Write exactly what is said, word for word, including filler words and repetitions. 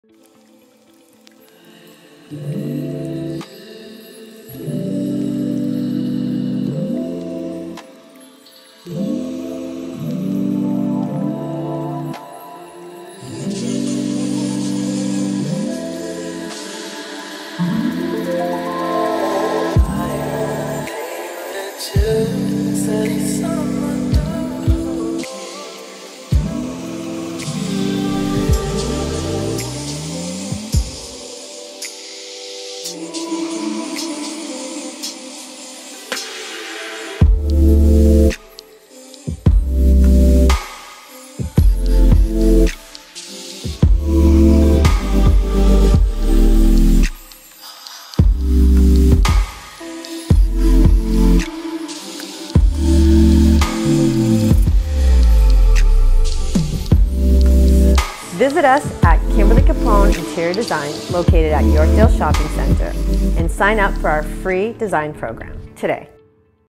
Visit us at Kimmberly Capone Interior Design, located at Yorkdale Shopping Center, and sign up for our free design program today.